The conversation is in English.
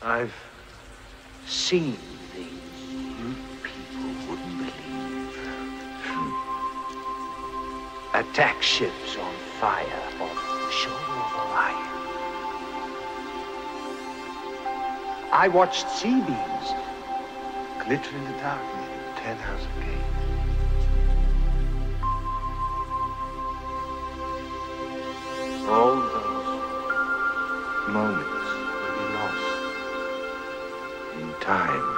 I've seen things you people wouldn't believe. Attack ships on fire off the shore of Orion. I watched sea beams glitter in the dark near 10 House Gate. All those moments will be lost in time.